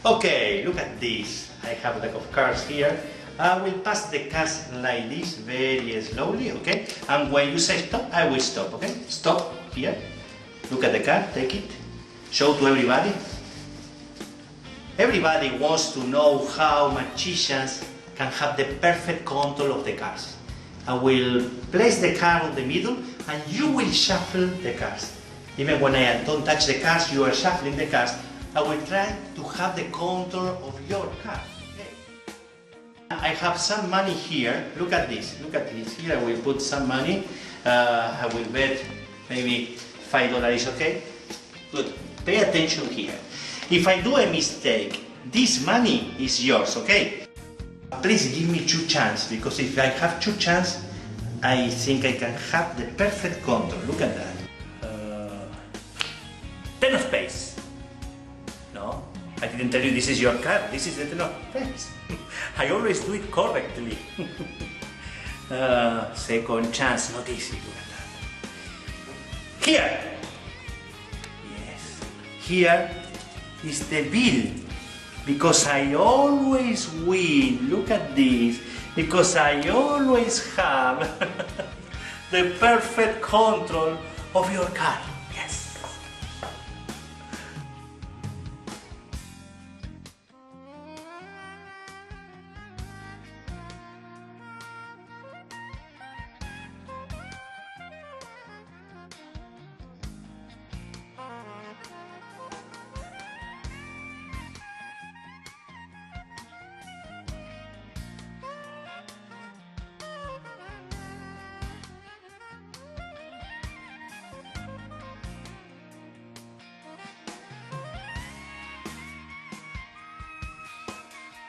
Okay, look at this. I have a deck of cards here. I will pass the cards like this, very slowly, okay? And when you say stop, I will stop, okay? Stop here. Look at the card, take it. Show to everybody. Everybody wants to know how magicians can have the perfect control of the cards. I will place the card on the middle and you will shuffle the cards. Even when I don't touch the cards, you are shuffling the cards. I will try to have the control of your card. Okay. I have some money here. Look at this. Look at this. Here I will put some money. I will bet maybe $5 is okay. Good. Pay attention here. If I do a mistake, this money is yours, okay? Please give me 2 chances, because if I have 2 chances, I think I can have the perfect control. Look at that. 10 of spades. No, I didn't tell you this is your card. This is the 10 of spades. I always do it correctly. Second chance, not easy. Look at that. Here. Yes. Here is the bill. Because I always win. Look at this. Because I always have the perfect control of your card.